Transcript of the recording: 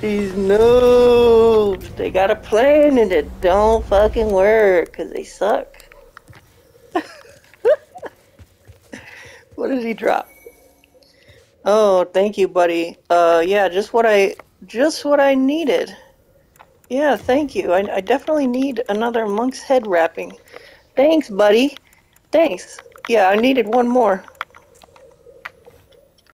These noobs, they got a plan and it don't fucking work because they suck. What did he drop? Oh, thank you, buddy. Yeah, just what I needed. Yeah, thank you. I definitely need another monk's head wrapping. Thanks, buddy. Thanks. Yeah, I needed one more.